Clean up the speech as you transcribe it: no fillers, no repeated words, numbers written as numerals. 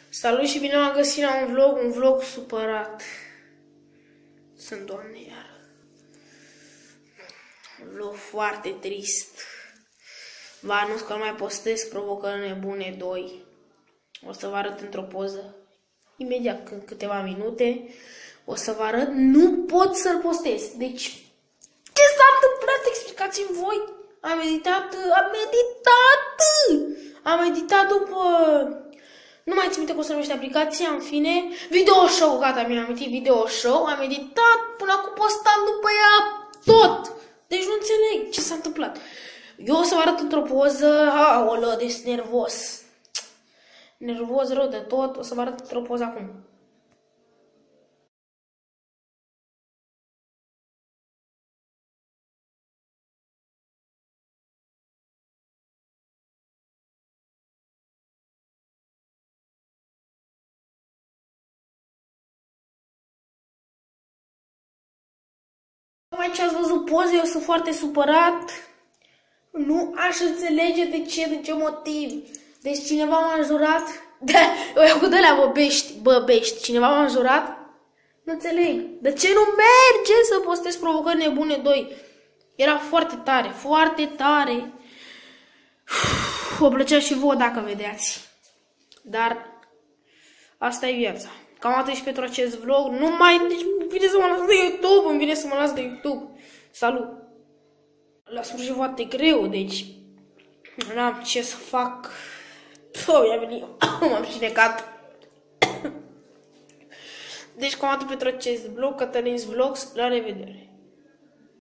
Salut și bine m-am găsit la un vlog supărat. Sunt, Doamne, iar. Un vlog foarte trist. Vă anunț că nu mai postez Provocări Nebune 2. O să vă arăt într-o poză. Imediat, în câteva minute, o să vă arăt. Nu pot să-l postez. Deci, ce s-a întâmplat? Explicați-mi voi. Am meditat după... Nu mai țin minte cum se numește aplicația, în fine. Video show, gata, mi-am amintit video show. Am meditat până acum postam după ea tot. Deci nu înțeleg ce s-a întâmplat. Eu o să vă arăt într-o poză. Aolă, deci nervos. Nervos rău de tot. O să vă arăt într-o poză acum. Mai ce ați văzut poze, eu sunt foarte supărat. Nu aș înțelege de ce motiv. Deci cineva m-a jurat. Eu cu de-alea băbești. Cineva m-a jurat. Nu înțeleg. De ce nu merge să postez Provocări Nebune 2? Era foarte tare, foarte tare. Vă plăcea și vouă dacă vedeați. Dar asta e viața. Cam atât și pentru acest vlog. Nu mai... Deci vine să mă las de YouTube. Îmi vine să mă las de YouTube. Salut! La sfârșit foarte greu, deci... N-am ce să fac. Mi-a venit... M-am șinecat. Deci cam atât pentru acest vlog. Cătălin's Vlogs. La revedere!